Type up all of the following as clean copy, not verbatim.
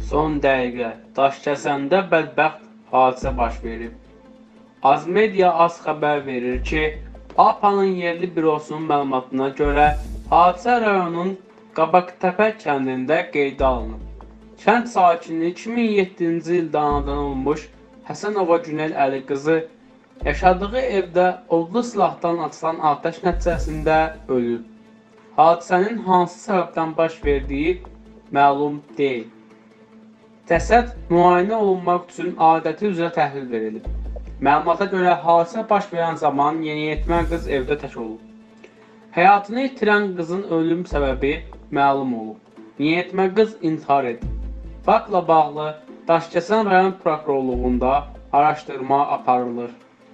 Son dəqiqə Daşkəsəndə bədbəxt hadisə baş verib. Azmedia az xəbər verir ki, APA'nın yerli bürosunun məlumatına görə hadisə rayonun Qabaqtəpə kəndində qeydə alınıb. Kənd sakini 2007-ci ildə anadan olmuş Həsənova Günel Əli qızı yaşadığı evdə odlu silahdan açılan atəş nəticəsində ölüb. Hadisənin hansı səbəbdən baş verdiyi məlum deyil. Cəsəd müayinə olunmaq üçün adəti üzrə təhlil verilib. Məlumata görə hadisə baş verən zaman yeniyetmə qız evdə tək olub. Həyatını itirən qızın ölüm səbəbi məlum olub. Yeniyetmə qız intihar edib. Faktla bağlı Daşkəsən rayon prokurorluğunda araşdırma aparılır.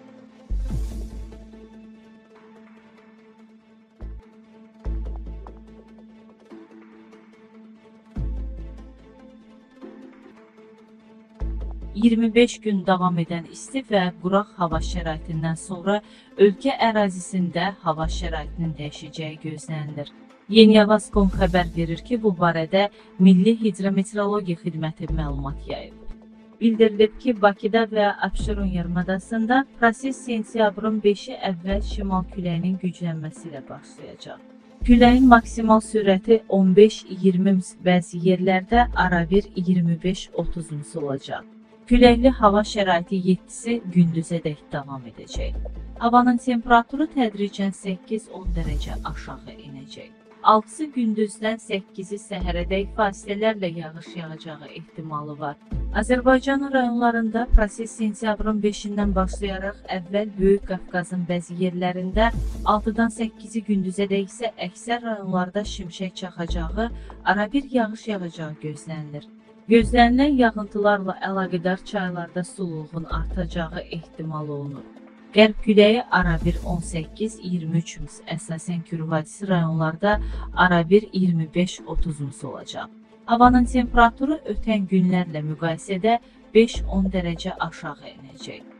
...25 gün davam edən isti və quraq hava şəraitindən sonra ölkə ərazisində hava şəraitinin dəyişəcəyi gözlənilir. Yeniyavaz.com xəbər verir ki, bu barədə Milli Hidrometeorologiya Xidməti məlumat yayıb. Bildirilib ki, Bakıda və Abşeron yarımadasında proses sentyabrın 5-i əvvəl şimal küləyinin güclənməsi ilə başlayacaq. Küləyin maksimal sürəti 15-20 bəzi yerlərdə arabir 25-30 olacaq. Küləkli hava şəraiti 7-si gündüzədək davam edəcək. Havanın temperaturu tədricən 8-10 dərəcə aşağı inəcək. 6-sı gündüzdən 8-i səhərədək fasilələrlə yağış yağacağı ehtimalı var. Azərbaycan rayonlarında proses sentyabrın 5-dən başlayaraq əvvəl Böyük Qafqazın bəzi yerlərində, 6-dan 8-i gündüzədək isə əksər rayonlarda şimşək çaxacağı, arabir yağış yağacağı gözlənilir. Gözlənilən yağıntılarla əlaqədar çaylarda suluğun artacağı ehtimal olunur. Qərb küləyi arabir 18-23 əsasən Kür vadisi rayonlarda arabir 25-30 olacaq. Havanın temperaturu ötən günlərlə müqayisədə 5-10 dərəcə aşağı inəcək.